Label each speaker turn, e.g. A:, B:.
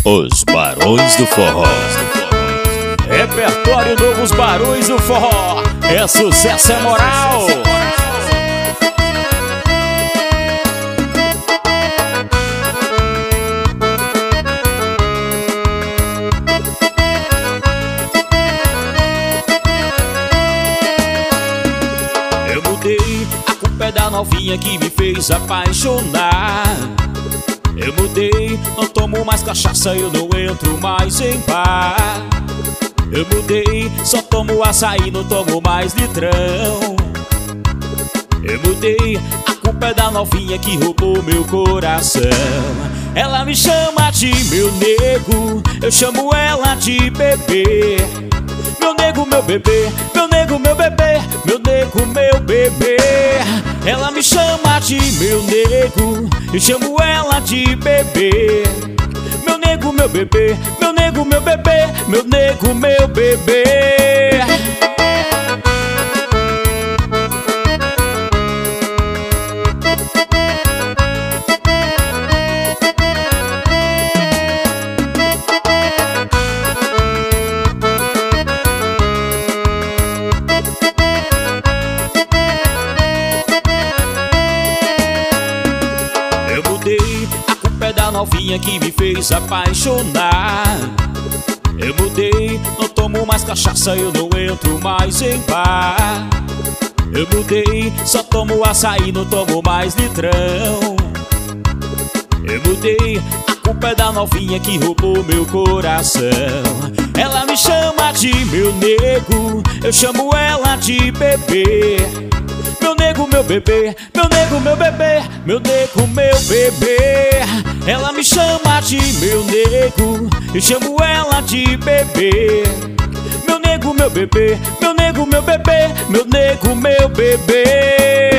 A: Os Barões do Forró.
B: Repertório novo, os Barões do Forró. É sucesso, é moral. Eu mudei, a culpa é da novinha que me fez apaixonar. Eu mudei, não tomo mais cachaça, eu não entro mais em bar. Eu mudei, só tomo açaí, não tomo mais litrão. Eu mudei, a culpa é da novinha que roubou meu coração. Ela me chama de meu nego, eu chamo ela de bebê. Meu nego, meu bebê, meu nego, meu bebê, meu nego, meu bebê. Ela me chama de meu nego, eu chamo ela de bebê. Meu nego, meu bebê, meu nego, meu bebê, meu nego, meu bebê. Eu mudei, a culpa é da novinha que me fez apaixonar. Eu mudei, não tomo mais cachaça, eu não entro mais em bar. Eu mudei, só tomo açaí, não tomo mais litrão. Eu mudei, a culpa é da novinha que roubou meu coração. Ela me chama de meu nego, eu chamo ela de bebê. Meu nego, meu bebê, meu nego, meu bebê, meu nego, meu bebê. Ela me chama de meu nego, eu chamo ela de bebê. Meu nego, meu bebê, meu nego, meu bebê, meu nego, meu bebê.